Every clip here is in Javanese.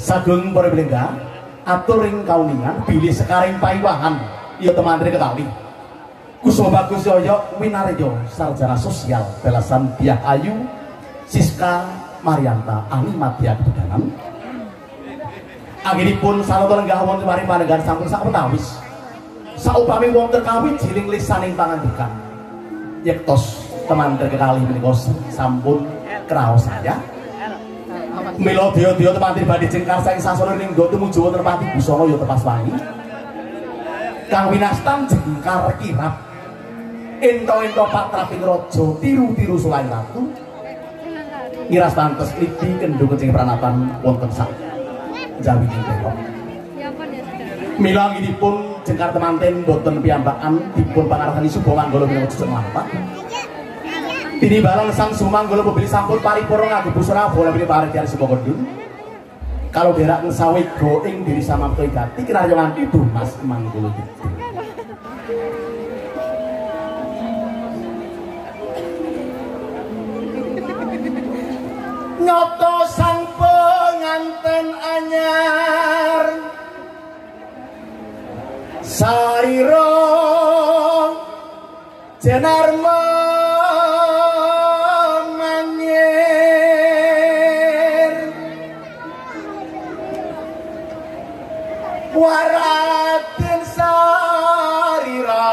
Sageng para pelengga atur ing kauningan bilih sekaring paiwahan ya temandri kekali Kusuma Bagus Yoyo Winarejo sarjana sosial belasan Diah Ayu Siska Marianta Ani Madya Kebudanan anggenipun salata lenggah wonten maring panenggan sampun sakpetawis saupami wonten kawit jiling lisaning pangandikan yektos temandri kekali menika sampun kraos saya mila dia temandri badhe jengkar saing sasana ning nggo tumuju wonten Pati Busana ya tepas wangi kang winastan jengkar kirap ento-ento patraping raja tiru-tiru sulaing ratu ngiras pantes libi kendhu kecing pranatan wonten sak jawining teko mila nginipun jengkar temanten boten piyambakan dipun pangartani suba manggala menawa cecek lampah tinibalan sang sumanggala pembeli sampun paripurna nganggo busana bola pilih parek dari sebuah kedun kalau derak ngesawego ing diri sama mtoi gati kira nganti Mas Manggala gitu nyoto sang penganten anyar sairo jenar waratin sarira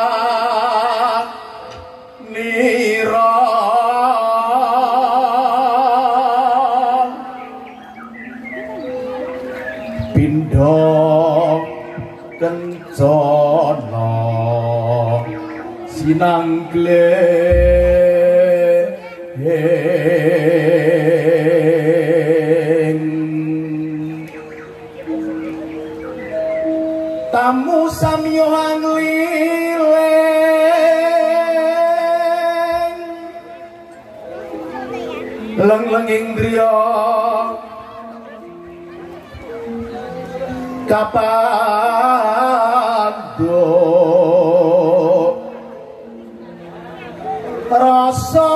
nira pindha kencana sinanggle tamu samyo anglileng leng-lenging driya kapando rasa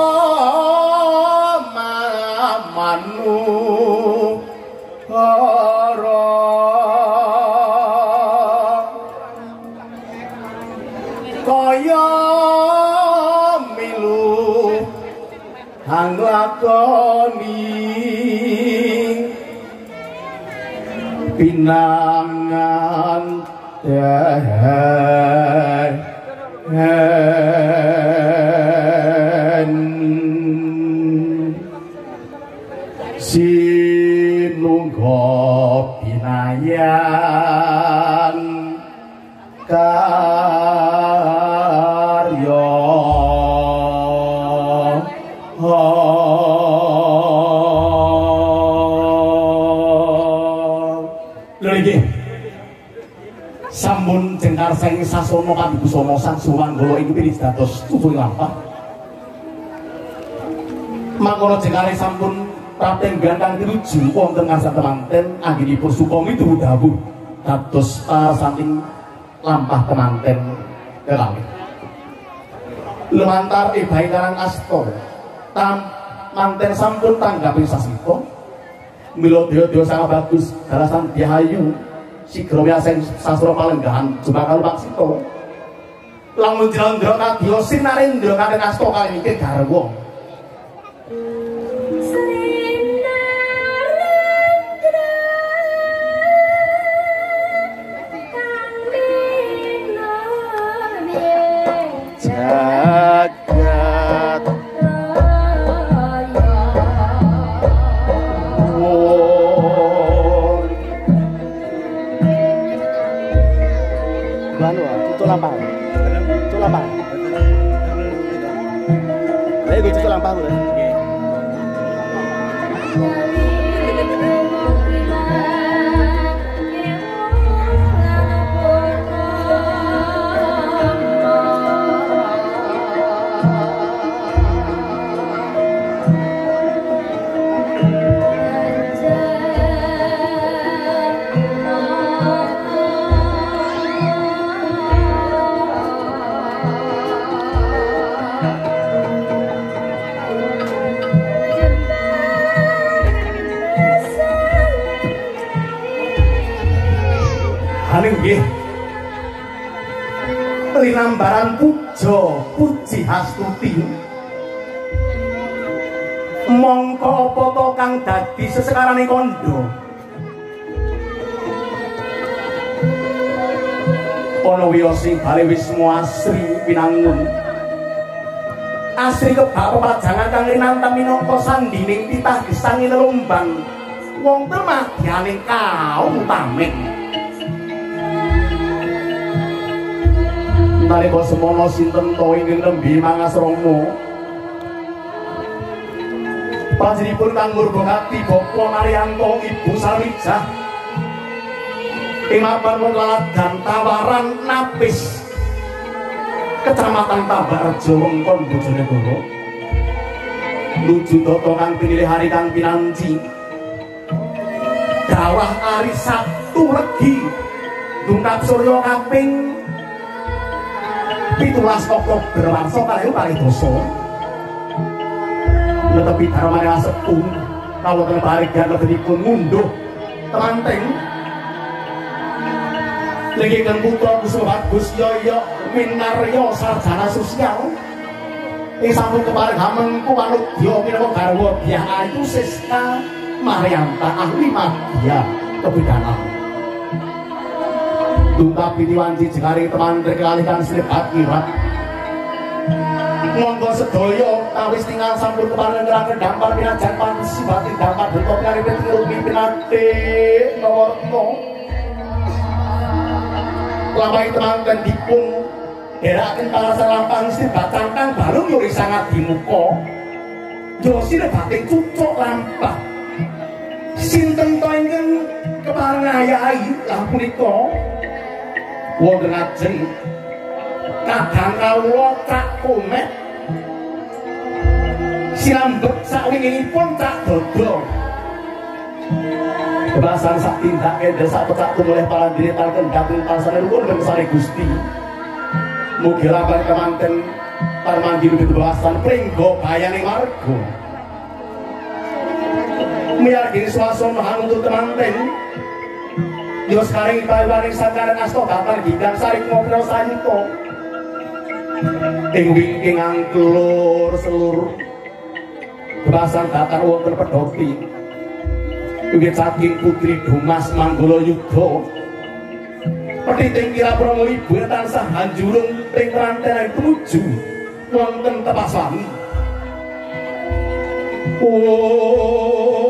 mamanu kaya milu anglakoni pinangan sinungga pinayan karya sampun jengkar saing sasana Pati Busana sang Sumanggala ing pilih dados tujuh lampah mangkono jengkare sampun pratenggan kang tinuju wonten ngarsa temanten anggenipun Sukomi dawuh dados saking lampah temanten kelawit lumantar ibahe karang asta manten sampun tanggaping sasita mila daya sang bagus dalasan Diayu sigra wiaseng sastra palenggahan Jumakal Paksita lamun jlandra kadya sinarendra kanthi asta kali mikir garwa jagat Banu, tutul lampah. Tutul lampah. Ayo gue tutul lampah gue. Ane nggih. Linambaran puja puji hastuti. Mongko apa to kang dadi sesekarane kandha? Ana wiyosing bale wismu asri pinangun. Asri kebak pepajangan kang rinantem minangka sandining titah gesang lelombang. Wong temadyaning kaum tamik. Nalika semono sinten to ing nembe mangasrama. Panjenipun kang Murbakati Bapa Naryanto Ibu Sarwijah. Ing mapan Laladan Tawaran Napis. Kecamatan Tabarjo wengkon Bojonegoro. Nuju tata kang pinilih hari kang pinanci. Dawah ari Sabtu Legi. Dungkap Surya kaping 17 Oktober warsa 2022. Tetapi dharmane asepun kawonten parigan lebetipun ngunduh temanting Lengkikan putra Kusuma Gus Yoyo Minaryo sarjana sosial ing sampun kemarin hamengku Wanudya minangka garwa Dyah Ayu Siska Maryanta ahli magya kebidanan Dungkapi diwanci jengari teman terkelalikan silip akhirat monggo sedaya kawis tinggal sampun kemarin ngerangkan dampar pinajan pansi batin dampar bentuk kari petirul pimpinate nawarno lamai teman-teman dipun herakin para selampang silip cangkang baru yuri sangat dimuka yosi batin cucuk lampah sinten to ingkang kepareng ayahi lampunika wonten ajeng kadang kawula Cak Komet sinambet sawingipun Cak Dodo kebasan sak tindak kendel sak pecak tumulih palandhiri talken gatung tansane nuwun sare Gusti mugi laban kemanten parmandi bebasan pringgo bayaning marga miyargi swasana hanuntu temanten yo sekarang ibawaning sakaran asta batal gidang sari ngobrol santo ing wingking angklur seluruh kebasan datar wonten pedoti wiwit saking putri Dumas Manggala Yudha petiting kira Pramu Ibu tansah hanjurung ing ranten tumuju wonten Tepaswangi. Oh